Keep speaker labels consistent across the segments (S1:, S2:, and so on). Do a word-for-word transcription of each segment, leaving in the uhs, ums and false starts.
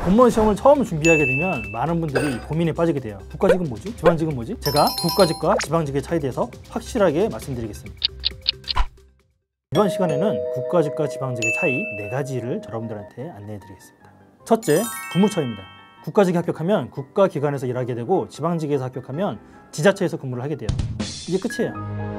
S1: 공무원 시험을 처음 준비하게 되면 많은 분들이 고민에 빠지게 돼요. 국가직은 뭐지? 지방직은 뭐지? 제가 국가직과 지방직의 차이에 대해서 확실하게 말씀드리겠습니다. 이번 시간에는 국가직과 지방직의 차이 네 가지를 여러분들한테 안내해 드리겠습니다. 첫째, 근무처입니다. 국가직에 합격하면 국가기관에서 일하게 되고 지방직에서 합격하면 지자체에서 근무를 하게 돼요. 이게 끝이에요.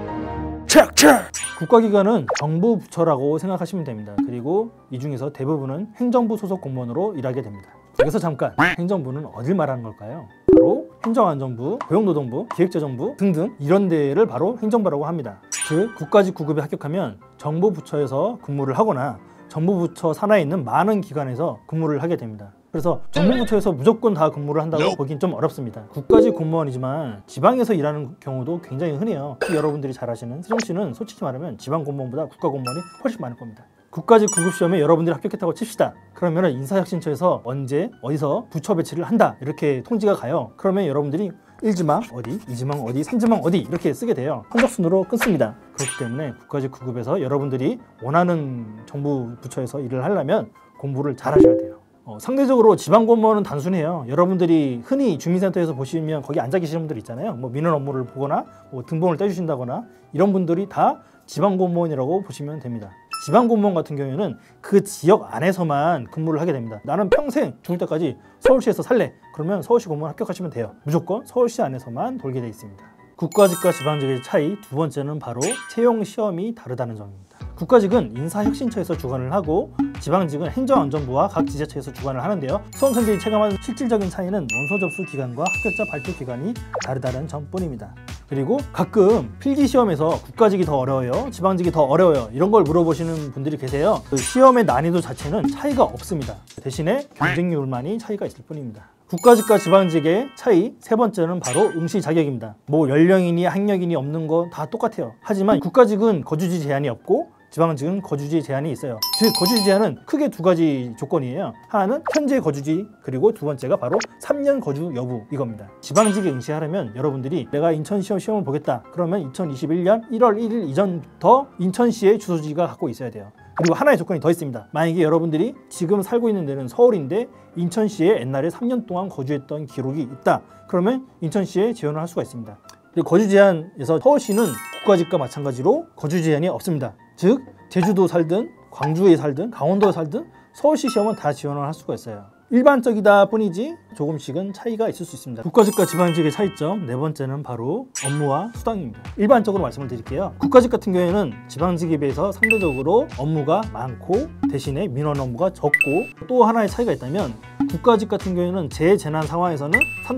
S1: 국가기관은 정부 부처라고 생각하시면 됩니다. 그리고 이 중에서 대부분은 행정부 소속 공무원으로 일하게 됩니다. 여기서 잠깐, 행정부는 어딜 말하는 걸까요? 바로 행정안전부, 고용노동부, 기획재정부 등등 이런 데를 바로 행정부라고 합니다. 즉, 국가직 구급에 합격하면 정부 부처에서 근무를 하거나 정부 부처 산하에 있는 많은 기관에서 근무를 하게 됩니다. 그래서 정부 부처에서 무조건 다 근무를 한다고 보긴 좀 어렵습니다. 국가직 공무원이지만 지방에서 일하는 경우도 굉장히 흔해요. 여러분들이 잘 아시는 세종시는 솔직히 말하면 지방 공무원보다 국가 공무원이 훨씬 많을 겁니다. 국가직 구급 시험에 여러분들이 합격했다고 칩시다. 그러면 인사혁신처에서 언제 어디서 부처 배치를 한다 이렇게 통지가 가요. 그러면 여러분들이 일 지망 어디, 이 지망 어디, 삼 지망 어디 이렇게 쓰게 돼요. 성적순으로 끊습니다. 그렇기 때문에 국가직 구급에서 여러분들이 원하는 정부 부처에서 일을 하려면 공부를 잘 하셔야 돼요. 어, 상대적으로 지방공무원은 단순해요. 여러분들이 흔히 주민센터에서 보시면 거기 앉아 계시는 분들 있잖아요. 뭐 민원 업무를 보거나 뭐 등본을 떼주신다거나 이런 분들이 다 지방공무원이라고 보시면 됩니다. 지방공무원 같은 경우에는 그 지역 안에서만 근무를 하게 됩니다. 나는 평생 죽을 때까지 서울시에서 살래. 그러면 서울시 공무원 합격하시면 돼요. 무조건 서울시 안에서만 돌게 돼 있습니다. 국가직과 지방직의 차이 두 번째는 바로 채용 시험이 다르다는 점입니다. 국가직은 인사혁신처에서 주관을 하고 지방직은 행정안전부와 각 지자체에서 주관을 하는데요. 수험생들이 체감하는 실질적인 차이는 원서 접수 기간과 합격자 발표 기간이 다르다는 점뿐입니다. 그리고 가끔 필기시험에서 국가직이 더 어려워요, 지방직이 더 어려워요 이런 걸 물어보시는 분들이 계세요. 그 시험의 난이도 자체는 차이가 없습니다. 대신에 경쟁률만이 차이가 있을 뿐입니다. 국가직과 지방직의 차이 세 번째는 바로 응시 자격입니다. 뭐 연령이니 학력이니 없는 거 다 똑같아요. 하지만 국가직은 거주지 제한이 없고 지방직은 거주지 제한이 있어요. 즉 거주지 제한은 크게 두 가지 조건이에요. 하나는 현재 거주지, 그리고 두 번째가 바로 삼 년 거주 여부 이겁니다. 지방직에 응시하려면 여러분들이 내가 인천시험 시험을 보겠다 그러면 이천이십일 년 일월 일일 이전부터 인천시의 주소지가 갖고 있어야 돼요. 그리고 하나의 조건이 더 있습니다. 만약에 여러분들이 지금 살고 있는 데는 서울인데 인천시에 옛날에 삼 년 동안 거주했던 기록이 있다 그러면 인천시에 지원을 할 수가 있습니다. 그리고 거주 제한에서 서울시는 국가직과 마찬가지로 거주 제한이 없습니다. 즉 제주도 살든 광주에 살든 강원도에 살든 서울시 시험은 다 지원을 할 수가 있어요. 일반적이다 뿐이지 조금씩은 차이가 있을 수 있습니다. 국가직과 지방직의 차이점 네 번째는 바로 업무와 수당입니다. 일반적으로 말씀을 드릴게요. 국가직 같은 경우에는 지방직에 비해서 상대적으로 업무가 많고 대신에 민원 업무가 적고, 또 하나의 차이가 있다면 국가직 같은 경우에는 재재난 상황에서는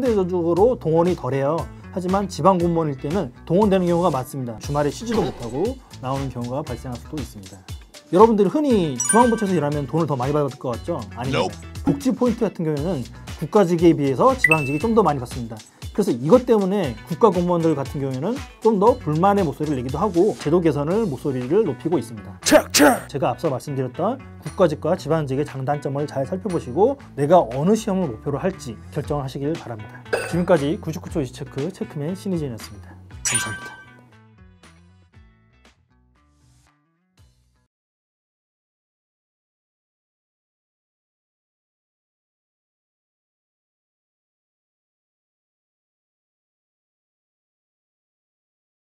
S1: 상대적으로 동원이 덜해요. 하지만 지방 공무원일 때는 동원되는 경우가 많습니다. 주말에 쉬지도 못하고 나오는 경우가 발생할 수도 있습니다. 여러분들이 흔히 중앙부처에서 일하면 돈을 더 많이 받을 것 같죠? 아닙니다. 복지 포인트 같은 경우에는 국가직에 비해서 지방직이 좀 더 많이 받습니다. 그래서 이것 때문에 국가공무원들 같은 경우에는 좀 더 불만의 목소리를 내기도 하고 제도 개선을 목소리를 높이고 있습니다. 제가 앞서 말씀드렸던 국가직과 지방직의 장단점을 잘 살펴보시고 내가 어느 시험을 목표로 할지 결정을 하시길 바랍니다. 지금까지 구십구 초 이시 체크 체크맨 신희진이었습니다. 감사합니다.